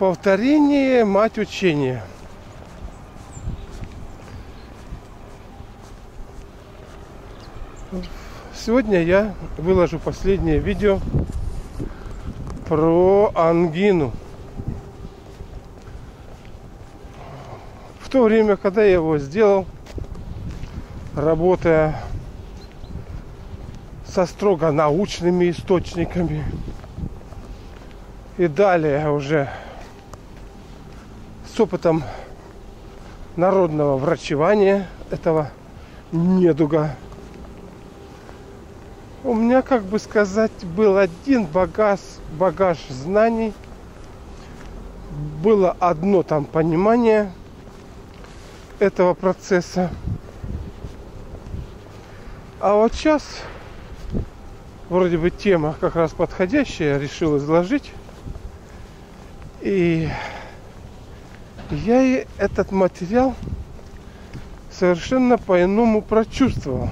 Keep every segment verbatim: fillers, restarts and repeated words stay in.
Повторение, мать учения. Сегодня я выложу последнее видео про ангину. В то время, когда я его сделал, работая со строго научными источниками, и далее уже с опытом народного врачевания этого недуга, у меня, как бы сказать, был один багаж, багаж знаний, было одно там понимание этого процесса. А вот сейчас вроде бы тема как раз подходящая, я решил изложить. И я этот материал совершенно по-иному прочувствовал.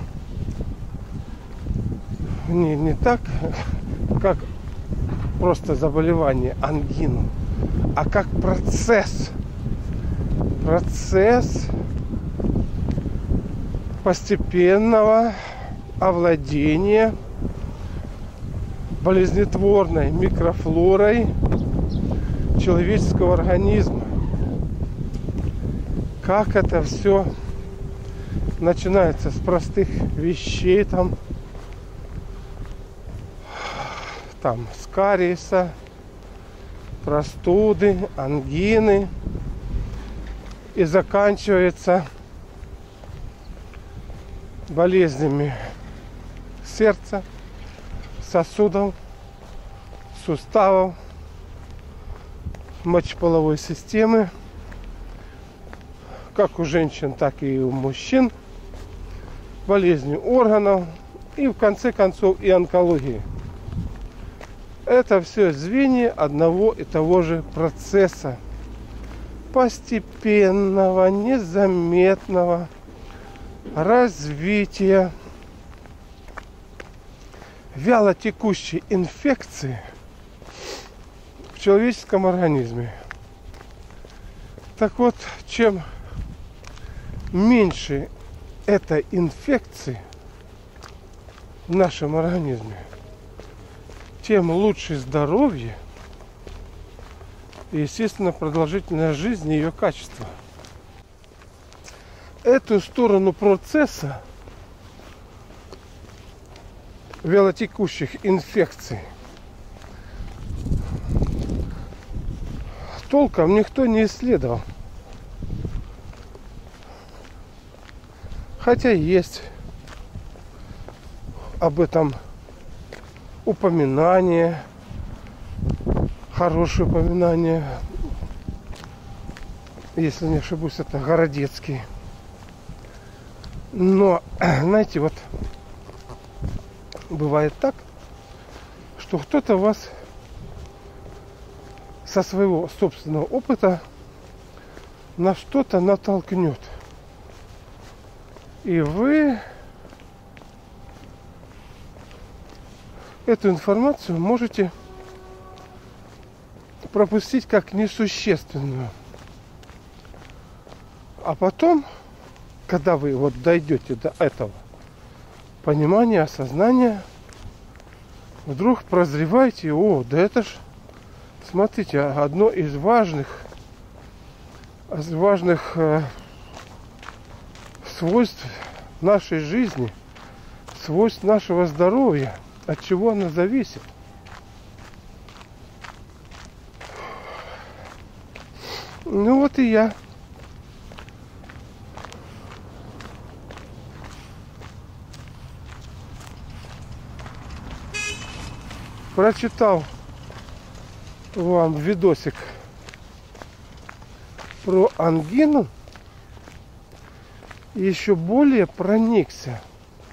Не, не так, как просто заболевание, ангину, а как процесс. Процесс постепенного овладения болезнетворной микрофлорой человеческого организма. Как это все начинается с простых вещей, там, там с кариеса, простуды, ангины, и заканчивается болезнями сердца, сосудов, суставов, мочеполовой системы, как у женщин, так и у мужчин, болезни органов и в конце концов и онкологии. Это все звенья одного и того же процесса, постепенного, незаметного развития вялотекущей инфекции в человеческом организме. Так вот, чем меньше этой инфекции в нашем организме, тем лучше здоровье и, естественно, продолжительная жизнь и ее качество. Эту сторону процесса вялотекущих инфекций толком никто не исследовал. Хотя есть об этом упоминание, хорошее упоминание, если не ошибусь, это Городецкий. Но, знаете, вот бывает так, что кто-то вас со своего собственного опыта на что-то натолкнет. И вы эту информацию можете пропустить как несущественную. А потом, когда вы вот дойдете до этого понимания, осознания, вдруг прозреваете: о, да это ж, смотрите, одно из важных, важных э, свойств нашей жизни, свойств нашего здоровья, от чего оно зависит. Ну вот и я прочитал вам видосик про ангину и еще более проникся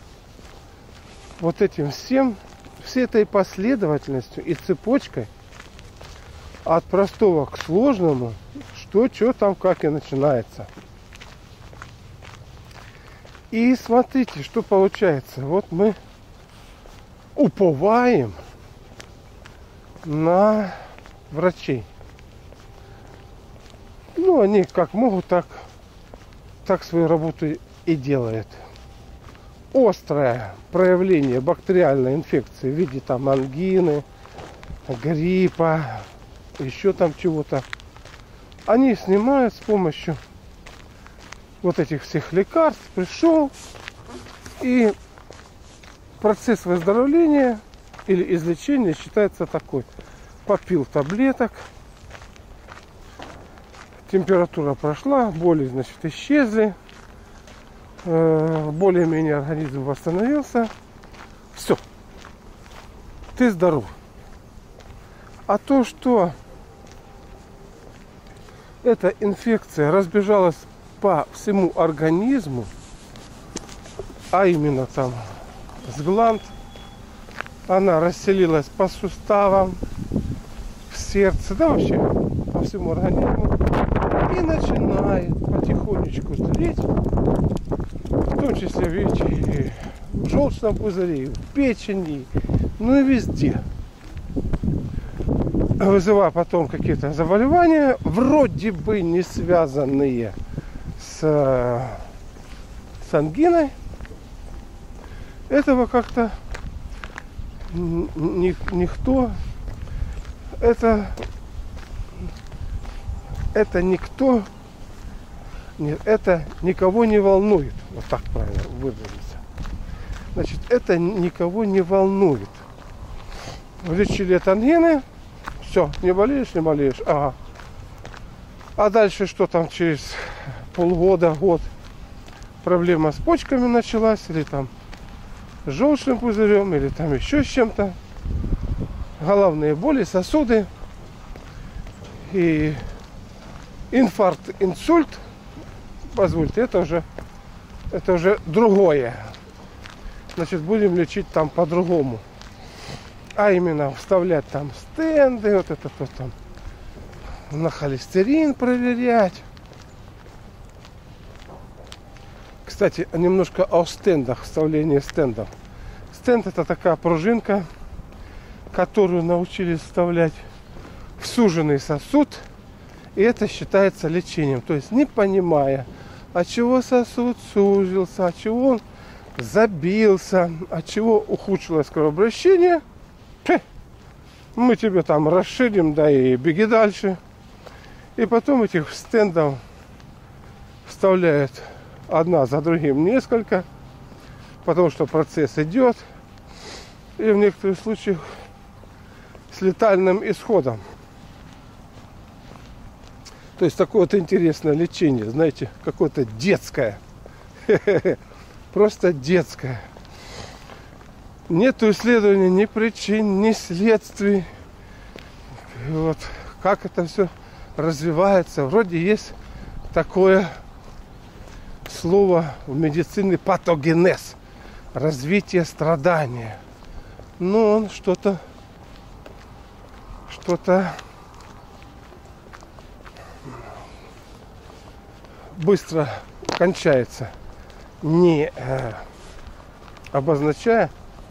вот этим всем, всей этой последовательностью и цепочкой от простого к сложному, что, что там, как и начинается. И смотрите, что получается. Вот мы уповаем на врачей. Ну, они как могут, так, так свою работу и делают. Острое проявление бактериальной инфекции в виде там ангины, гриппа, еще там чего-то, они снимают с помощью вот этих всех лекарств. Пришел, и процесс выздоровления или излечения считается такой. Попил таблеток, температура прошла, боли, значит, исчезли, более-менее организм восстановился. Все, ты здоров. А то, что эта инфекция разбежалась по всему организму, а именно там с гланд, она расселилась по суставам, в сердце, да вообще по всему организму, и начинает потихонечку зреть, в том числе, видите, в желчном пузыре, в печени, ну и везде. Вызывая потом какие-то заболевания, вроде бы не связанные с, с ангиной. Этого как-то ни, никто, это, это никто, нет, это никого не волнует. Вот так правильно выразиться. Значит, это никого не волнует. Вылечили от ангины, все, не болеешь, не болеешь. Ага. А дальше что там через полгода, год проблема с почками началась, или там с желчным пузырем, или там еще с чем-то. Головные боли, сосуды. И инфаркт, инсульт. Позвольте, это уже, это уже другое. Значит, будем лечить там по-другому. А именно вставлять там стенды, вот это вот там, на холестерин проверять. Кстати, немножко о стендах, вставлении стендов. Стенд — это такая пружинка, которую научились вставлять в суженный сосуд, и это считается лечением. То есть, не понимая, от чего сосуд сузился, от чего он забился, от чего ухудшилось кровообращение, мы тебе там расширим, да и беги дальше. И потом этих стендов вставляют одна за другим несколько, потому что процесс идет, и в некоторых случаях с летальным исходом. То есть такое вот интересное лечение, знаете, какое-то детское, просто детское. Нету исследований ни причин, ни следствий. Вот как это все развивается. Вроде есть такое слово в медицине — патогенез, развитие страдания. Но он что-то, что-то быстро кончается, не э, обозначая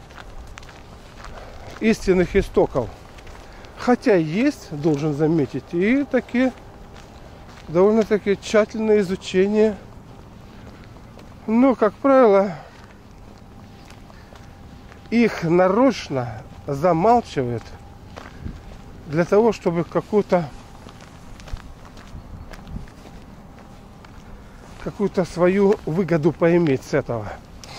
истинных истоков. Хотя есть, должен заметить, и такие довольно-таки тщательное изучение. Но, как правило, их нарочно замалчивают для того, чтобы какую-то какую-то свою выгоду поиметь с этого.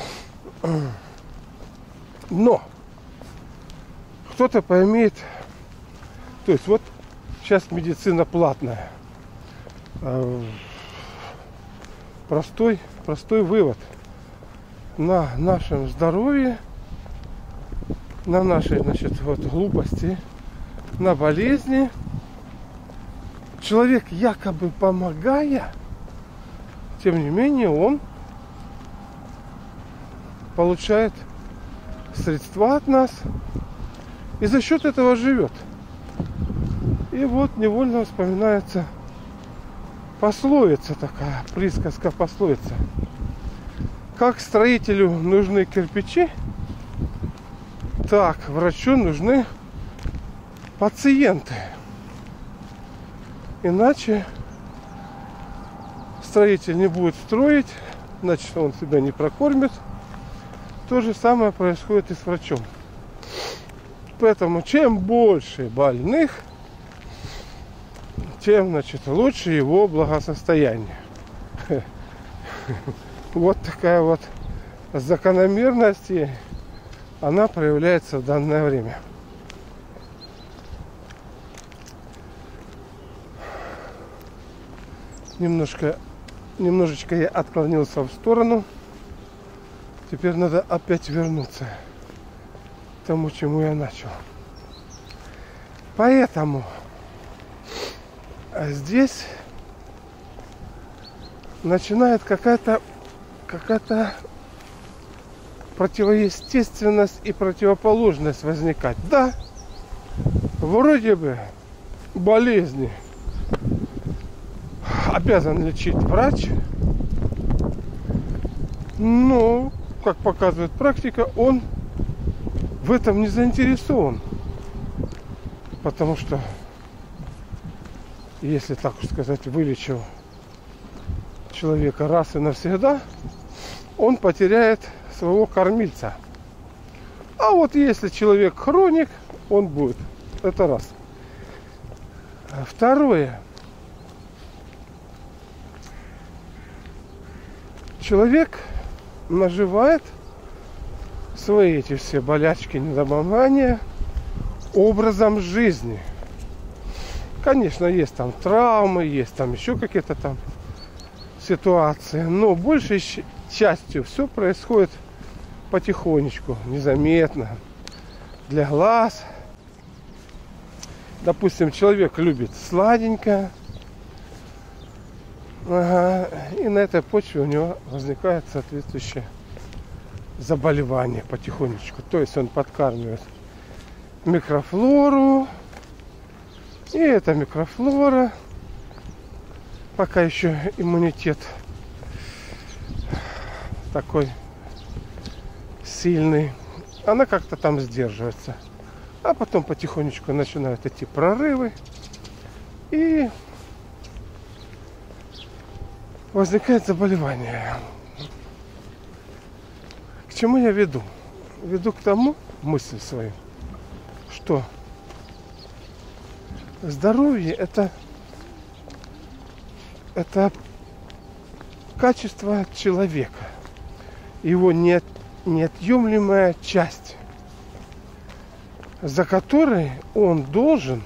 Но кто-то поимеет. То есть вот сейчас медицина платная. Простой, простой вывод. На нашем здоровье, на нашей, значит, вот глупости, на болезни человек, якобы помогая, тем не менее он получает средства от нас и за счет этого живет. И вот невольно вспоминается пословица такая, присказка, пословица. Как строителю нужны кирпичи, так врачу нужны пациенты. Иначе строитель не будет строить, значит, он себя не прокормит. То же самое происходит и с врачом. Поэтому чем больше больных, тем, значит, лучше его благосостояние. Вот такая вот закономерность, и она проявляется в данное время. Немножко, немножечко я отклонился в сторону. Теперь надо опять вернуться к тому, чему я начал. Поэтому здесь начинает какая-то какая-то противоестественность и противоположность возникать. Да, вроде бы болезни обязан лечить врач, но, как показывает практика, он в этом не заинтересован. Потому что, если так уж сказать, вылечил человека раз и навсегда, он потеряет своего кормильца. А вот если человек хроник, он будет. Это раз. Второе. Человек наживает свои эти все болячки, недомогания образом жизни. Конечно, есть там травмы, есть там еще какие-то там ситуации, но большей частью все происходит потихонечку, незаметно, для глаз. Допустим, человек любит сладенькое, ага, и на этой почве у него возникает соответствующее заболевание потихонечку. То есть он подкармливает микрофлору, и эта микрофлора, пока еще иммунитет такой сильный, она как-то там сдерживается. А потом потихонечку начинают идти прорывы, и возникает заболевание. К чему я веду? Веду к тому, мысль свою, что здоровье это, это качество человека, его не, неотъемлемая часть, за которой он должен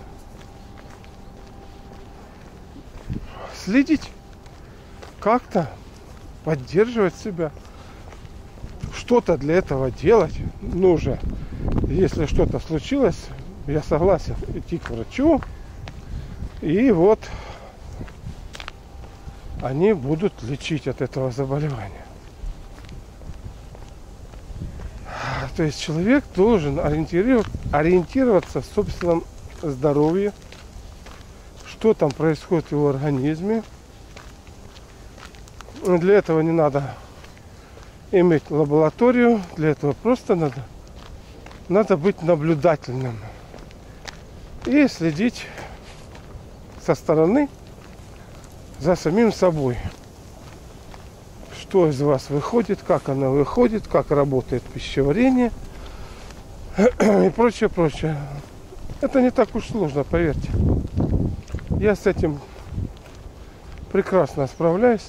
следить, как-то поддерживать себя, что-то для этого делать нужно. Если что-то случилось, я согласен идти к врачу, и вот они будут лечить от этого заболевания. То есть человек должен ориентироваться в собственном здоровье, что там происходит в его организме. Для этого не надо иметь лабораторию, для этого просто надо, надо быть наблюдательным и следить со стороны за самим собой. Что из вас выходит, как оно выходит, как работает пищеварение и прочее, прочее. Это не так уж сложно, поверьте. Я с этим прекрасно справляюсь.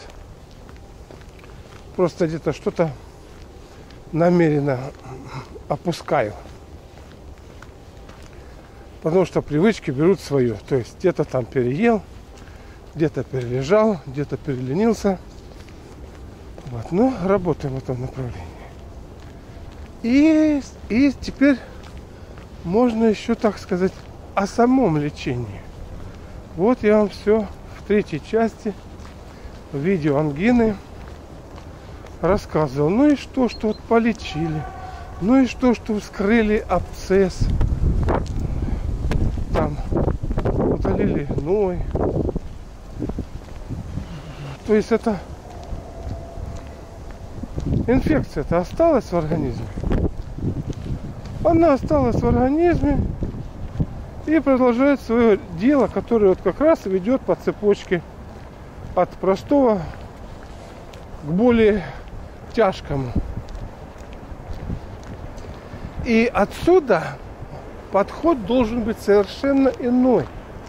Просто где-то что-то намеренно опускаю. Потому что привычки берут свое. То есть где-то там переел, где-то перележал, где-то переленился. Вот, ну, работаем в этом направлении. И, и теперь можно еще, так сказать, о самом лечении. Вот я вам все в третьей части видео ангины рассказывал. Ну и что, что вот полечили. Ну и что, что вскрыли абсцесс. Там удалили гной. То есть это инфекция-то осталась в организме. Она осталась в организме и продолжает свое дело, которое вот как раз ведет по цепочке от простого к более тяжкому. И отсюда подход должен быть совершенно иной.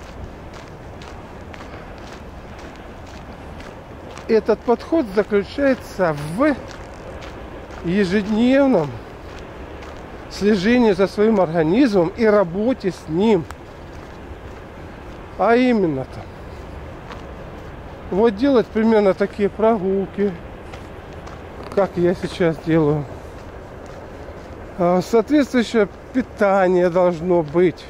Этот подход заключается в ежедневном слежении за своим организмом и работе с ним. А именно-то вот делать примерно такие прогулки, как я сейчас делаю. Соответствующее питание должно быть.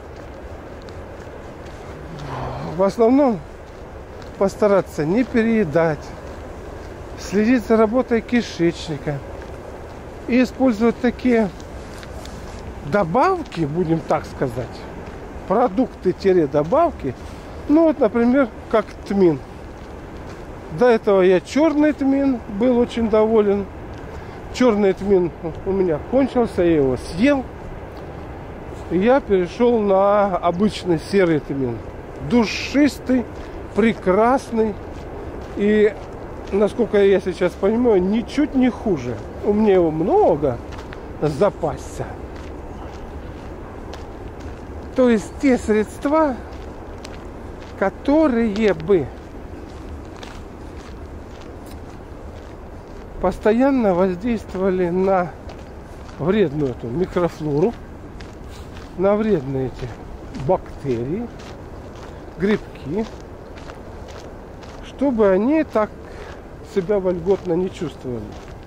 В основном постараться не переедать, следить за работой кишечника и использовать такие добавки, будем так сказать, продукты-добавки, ну вот, например, как тмин. До этого я черный тмин был очень доволен. Черный тмин у меня кончился, я его съел. И я перешел на обычный серый тмин. Душистый, прекрасный. И, насколько я сейчас понимаю, ничуть не хуже. У меня его много запасся. То есть те средства, которые бы постоянно воздействовали на вредную эту микрофлору, на вредные эти бактерии, грибки, чтобы они так себя вольготно не чувствовали.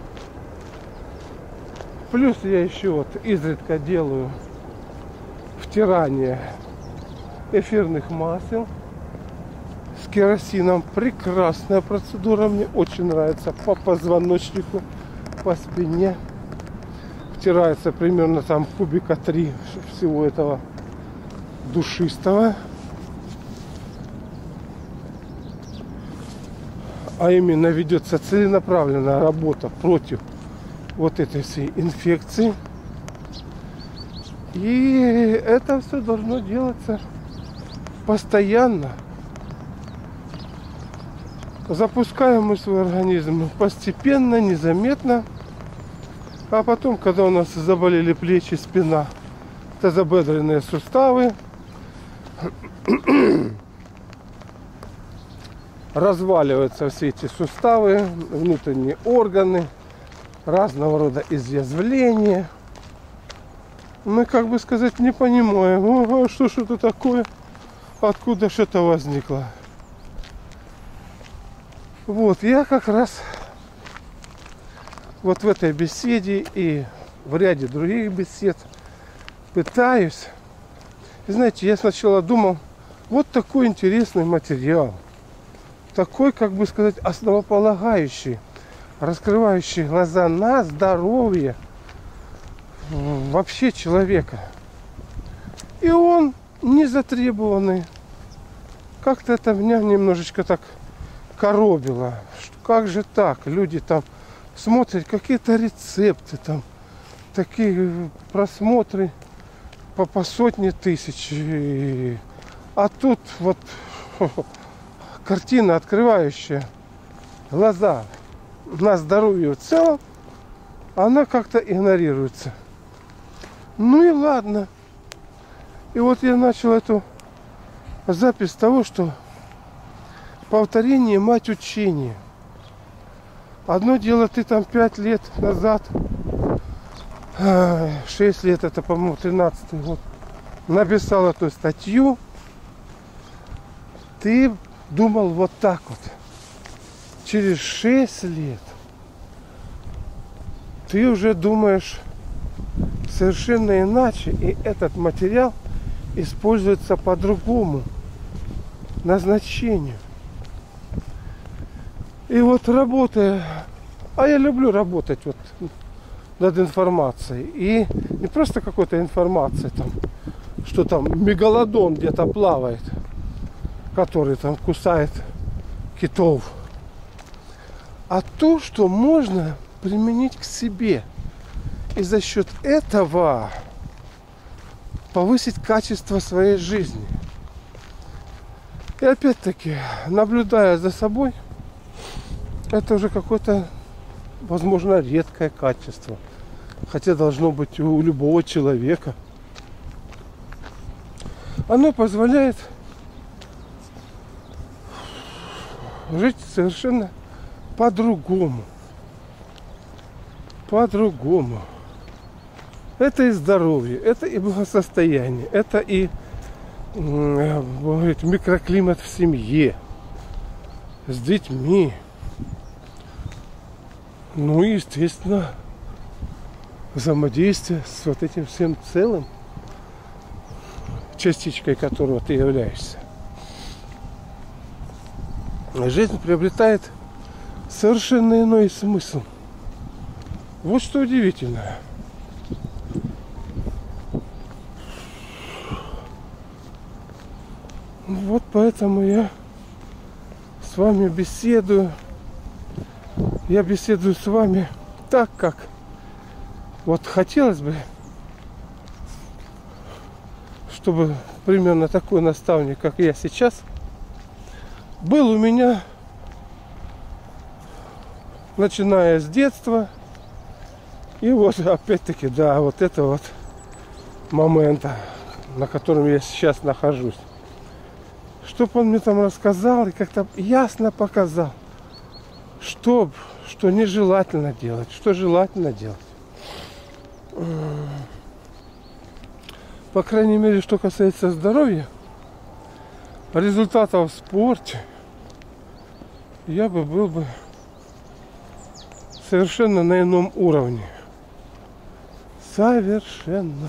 Плюс я еще вот изредка делаю втирание эфирных масел с керосином. Прекрасная процедура, мне очень нравится. По позвоночнику, по спине втирается примерно там кубика три всего этого душистого, а именно ведется целенаправленная работа против вот этой всей инфекции. И это все должно делаться постоянно. Запускаем мы свой организм постепенно, незаметно. А потом, когда у нас заболели плечи, спина, тазобедренные суставы, разваливаются все эти суставы, внутренние органы, разного рода изъязвления. Мы, как бы сказать, не понимаем, о, что ж это такое, откуда что-то возникло. Вот, я как раз вот в этой беседе и в ряде других бесед пытаюсь. И знаете, я сначала думал, вот такой интересный материал, такой, как бы сказать, основополагающий, раскрывающий глаза на здоровье вообще человека. И он не затребованный. Как-то это меня немножечко так коробило. Как же так? Люди там смотрят какие-то рецепты, там такие просмотры по, по сотни тысяч. А тут вот картина, открывающая глаза на здоровье в целом, она как-то игнорируется. Ну и ладно. И вот я начал эту запись того, что повторение мать учения. Одно дело, ты там пять лет назад, шесть лет, это, по-моему, тринадцатый год, написал эту статью. Ты думал вот так вот. Через шесть лет ты уже думаешь совершенно иначе, и этот материал используется по другому назначению. И вот работая, а я люблю работать вот над информацией, и не просто какой-то информацией там, что там мегалодон где-то плавает, который там кусает китов, а то, что можно применить к себе. И за счет этого повысить качество своей жизни. И опять-таки, наблюдая за собой, это уже какое-то, возможно, редкое качество. Хотя должно быть у любого человека. Оно позволяет жить совершенно по-другому. По-другому. Это и здоровье, это и благосостояние, это и э, микроклимат в семье, с детьми. Ну и, естественно, взаимодействие с вот этим всем целым, частичкой которого ты являешься. Жизнь приобретает совершенно иной смысл. Вот что удивительно. Вот поэтому я с вами беседую. Я беседую с вами так, как вот хотелось бы, чтобы примерно такой наставник, как я сейчас, был у меня, начиная с детства. И вот опять-таки, да, вот это вот момента, на котором я сейчас нахожусь. Чтоб он мне там рассказал и как-то ясно показал, что, что нежелательно делать, что желательно делать. По крайней мере, что касается здоровья, результатов в спорте, я бы был бы совершенно на ином уровне. Совершенно.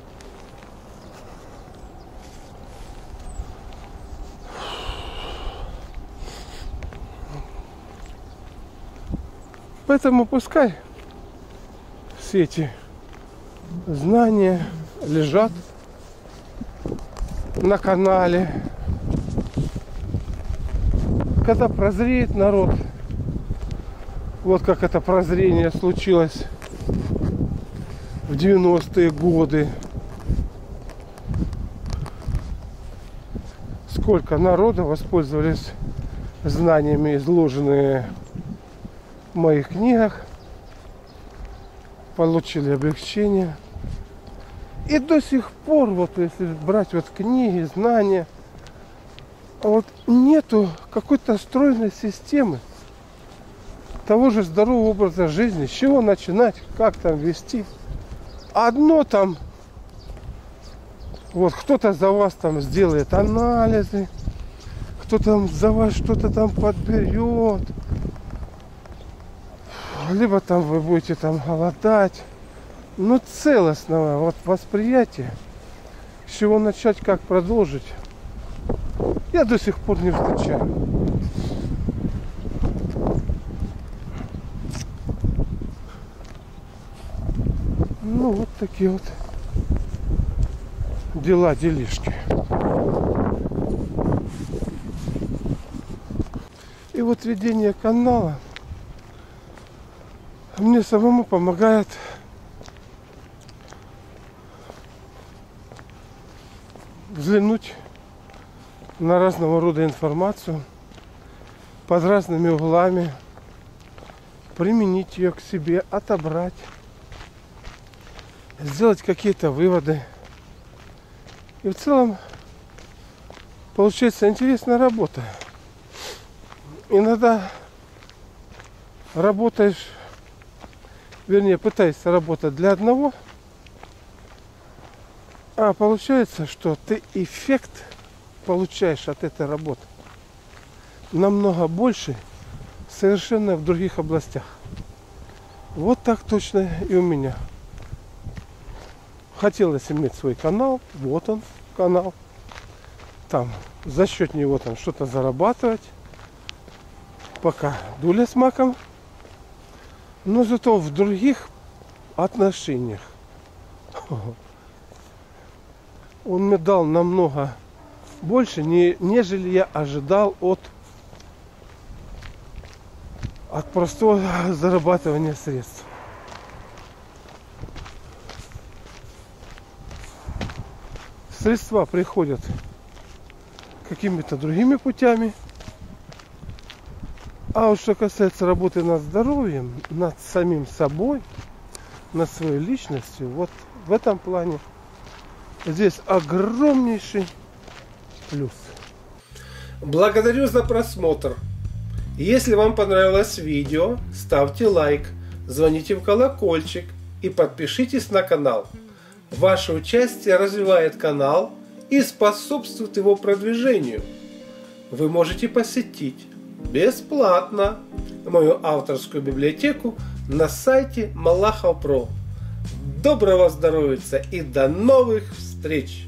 Поэтому пускай все эти знания лежат на канале. Когда прозреет народ, вот как это прозрение случилось в девяностые годы. Сколько народа воспользовались знаниями, изложенными в моих книгах, получили облегчение. И до сих пор, вот если брать вот книги, знания, вот нету какой-то стройной системы того же здорового образа жизни, с чего начинать, как там вести. Одно там, вот кто-то за вас там сделает анализы, кто-то за вас что-то там подберет, либо там вы будете там голодать. Но целостного вот восприятия, с чего начать, как продолжить, я до сих пор не встречаю. Ну вот такие вот дела, делишки. И вот ведение канала мне самому помогает взглянуть на разного рода информацию под разными углами, применить ее к себе, отобрать, сделать какие-то выводы. И в целом получается интересная работа. Иногда работаешь, вернее, пытаешься работать для одного, а получается, что ты эффект получаешь от этой работы намного больше, совершенно в других областях. Вот так точно и у меня. Хотелось иметь свой канал, вот он, канал. Там за счет него там что-то зарабатывать. Пока дуля с маком. Но зато в других отношениях он мне дал намного больше, не, нежели я ожидал от, от простого зарабатывания средств. Средства приходят какими-то другими путями, А вот что касается работы над здоровьем, над самим собой, над своей личностью, вот в этом плане здесь огромнейший плюс. Благодарю за просмотр. Если вам понравилось видео, ставьте лайк, звоните в колокольчик и подпишитесь на канал. Ваше участие развивает канал и способствует его продвижению. Вы можете посетить бесплатно мою авторскую библиотеку на сайте Малахов точка про. Доброго здоровья и до новых встреч!